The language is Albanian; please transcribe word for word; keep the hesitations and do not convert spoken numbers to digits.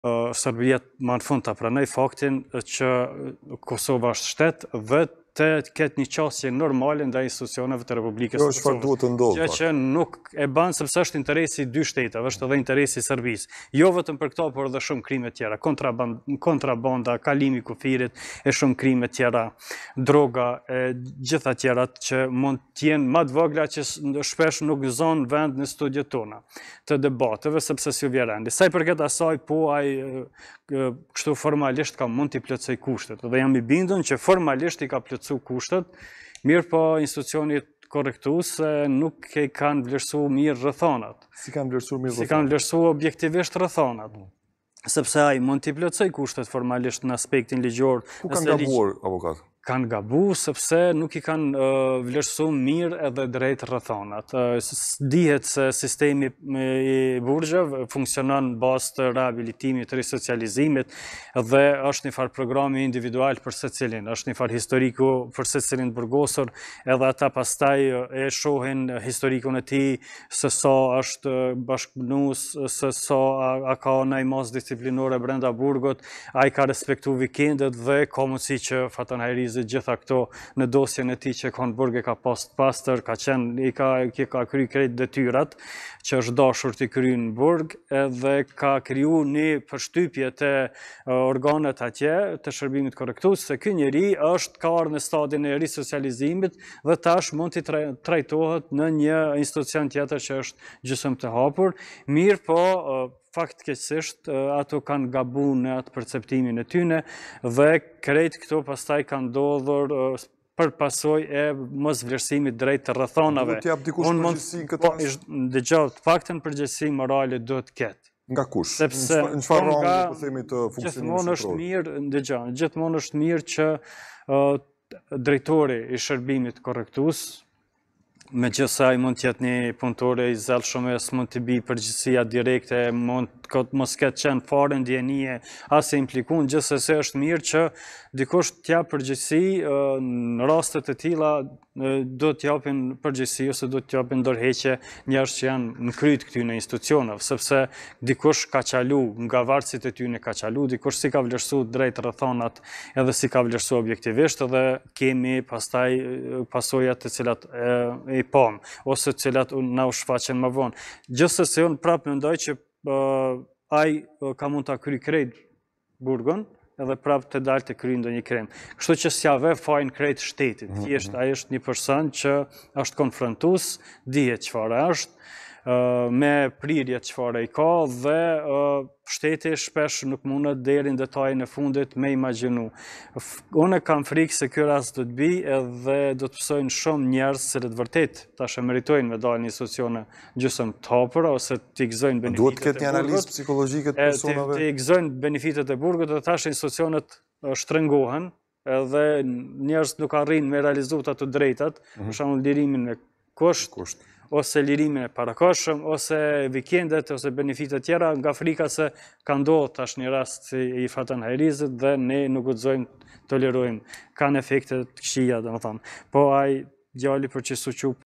Serbia më në fund të pranoj faktin që Kosova është shtet dhe të ketë një qasje normale ndaj institucioneve të Republikës së Kosovës. Kjo është çfarë duhet të ndodhë. Gjë që nuk e bën sepse është interesi i dy shteteve, është edhe interesi i Serbisë. Jo vetëm për këto, por edhe shumë krime tjera, kontrabanda, kalimi i kufirit, e shumë krime tjera, droga, e gjitha tjerat që mund të jenë më të vogla që shpesh nuk gëzon vend në studiet tona të debateve sepse si u vjen rendi. Sa i përket asaj, po ai kështu formalisht ka mund t'i plotësoj kushtet. Dhe jam i bindur që formalisht i ka plotësuar kushtet, mirë po institucionit korrektues nuk e kanë vlerësuar mirë rrethonat. Si kanë vlerësuar mirë rrethonat? Si kanë vlerësuar objektivisht rrethonat. Sepse ai mund t'i plotësoj kushtet formalisht në aspektin ligjor. Ku kanë gabuar, avokat? Kanë gabu sepse nuk i kanë uh, vlerësuar mirë edhe drejt rrethonat. Uh, dihet se sistemi i burgjeve funksionon në bazë të rehabilitimit, të risocializimit dhe është një farë programi individual për secilin, është një farë historiku për secilin burgosur, edhe ata pastaj e shohin historikun e tij, se sa është bashkëpunues, se sa a, a ka ndaj mos disiplinore brenda burgut, ai ka respektu vikendet dhe ka mundësi që Fatan Hajrizi gjitha këto në dosjen e tij që ka në burg e ka pas pastër, ka qenë, i ka, i ka kry krejt detyrat që është dashur t'i kry në burg, edhe ka kriju një përshtypje të organet atje, të shërbimit korrektues, se ky njeri është ka ardhur në stadin e risocializimit dhe tash mund t'i trajtohet në një institucion tjetër që është gjysmë të hapur, mirë po faktikisht ato kanë gabu në atë perceptimin e tyne dhe krejt këto pastaj kanë ndodhur për pasoj e mos vlerësimit drejt të rrethonave. Duhet t'jap dikush përgjegjësi këtë rast? Dëgjoj, të paktën përgjegjësi morale duhet të ketë. Nga kush? Sepse në çfarë rangi po themi të funksionimit gjithmonë është mirë, dëgjoj, gjithmonë është mirë që drejtori i shërbimit korrektues, me gjithsej mund tjetë një punëtore i zellshëm, mund të bi përgjithësia direkte, mund mos ketë qenë fare ndjenije, as e implikun, gjithsesi është mirë që dikush t'ja përgjithësi në rastet e tilla do t'japin përgjithësi ose do t'japin ndërheqje njerëz që janë në kryt këtyre institucioneve, sepse dikush ka qalu, nga varësit e tyre ka qalu, dikush si ka vlerësuar drejt rrethonat edhe si ka vlerësuar objektivisht, edhe kemi pastaj pasojat të cilat e, e pam, ose të cilat na u shfaqen më vonë. Gjithsesi unë prapë mendoj që uh, ai uh, ka mund ta kryj krejt burgun, edhe prapë të dalë të kryjë ndonjë krem. Kështu që s'ja ve fajin krejt shtetit. Thjesht ai është një person që është konfrontues, dihet çfarë është, me prirje çfarë i ka dhe shteti shpesh nuk mundet deri në detajin e fundit me imagjinu. Unë kam frikë se ky rast do të bi edhe do të pësojnë shumë njerëz se të vërtet tash e meritojnë me dalë një institucione gjysmë të hapura ose t'i gëzojnë benefitet e burgut. Duhet të ketë një analizë psikologjike të personave. T'i gëzojnë benefitet e burgut dhe tash institucionet shtrëngohen edhe njerëz nuk arrin me realizu ato drejtat, për shembull lirimin me kusht, ose lirimin e parakoshëm, ose vikendet, ose benefitet tjera, nga frika se ka ndodhur tash një rast i Fatan Hajrizit dhe ne nuk guxojmë tolerojmë. Kanë efekte të këqija, domethënë. Po ai djali për që suqu